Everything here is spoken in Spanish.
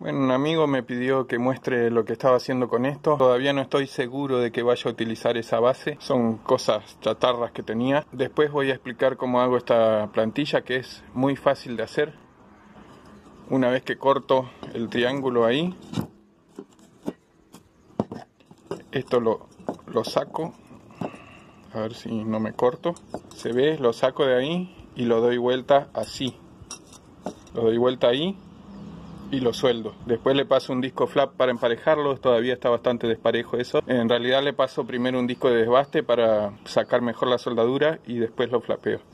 Bueno, un amigo me pidió que muestre lo que estaba haciendo con esto. Todavía no estoy seguro de que vaya a utilizar esa base. Son cosas chatarras que tenía. Después voy a explicar cómo hago esta plantilla, que es muy fácil de hacer. Una vez que corto el triángulo ahí, esto lo saco. A ver si no me corto. Se ve, lo saco de ahí y lo doy vuelta así. Lo doy vuelta ahí y lo sueldo. Después le paso un disco flap para emparejarlo. Todavía está bastante desparejo eso. En realidad le paso primero un disco de desbaste para sacar mejor la soldadura y después lo flapeo.